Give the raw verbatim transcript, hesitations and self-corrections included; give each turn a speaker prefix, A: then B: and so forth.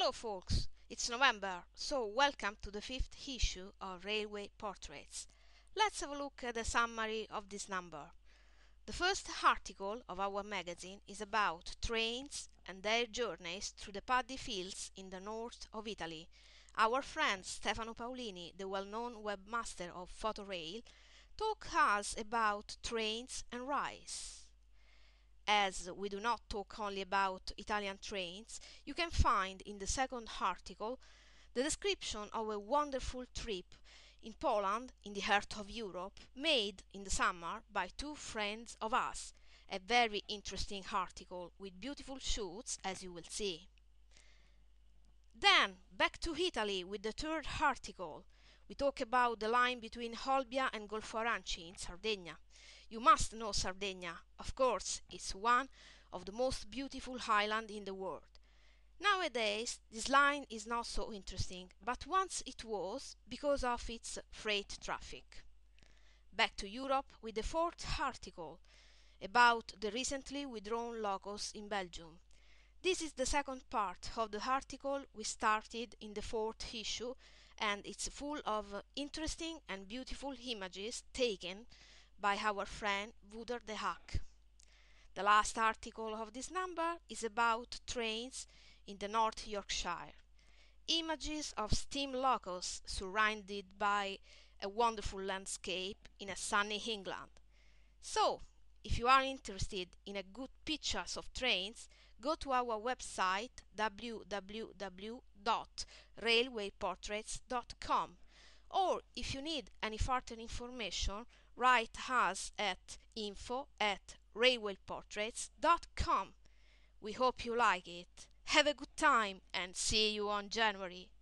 A: Hello folks, it's November, so welcome to the fifth issue of Railway Portraits. Let's have a look at the summary of this number. The first article of our magazine is about trains and their journeys through the paddy fields in the north of Italy. Our friend Stefano Paolini, the well-known webmaster of Photorail, talks us about trains and rice. As we do not talk only about Italian trains, you can find in the second article the description of a wonderful trip in Poland, in the heart of Europe, made in the summer by two friends of us. A very interesting article with beautiful shoots, as you will see. Then, back to Italy with the third article. We talk about the line between Olbia and Golfo Aranci in Sardinia. You must know Sardinia. Of course, it's one of the most beautiful islands in the world. Nowadays, this line is not so interesting, but once it was because of its freight traffic. Back to Europe with the fourth article about the recently withdrawn logos in Belgium. This is the second part of the article we started in the fourth issue, and it's full of interesting and beautiful images taken by our friend Wouter de Hack. The last article of this number is about trains in the North Yorkshire. Images of steam locos surrounded by a wonderful landscape in a sunny England. So, if you are interested in a good pictures of trains, go to our website w w w dot railway portraits dot com, or if you need any further information, write us at info at railway portraits dot com. We hope you like it. Have a good time and see you on January.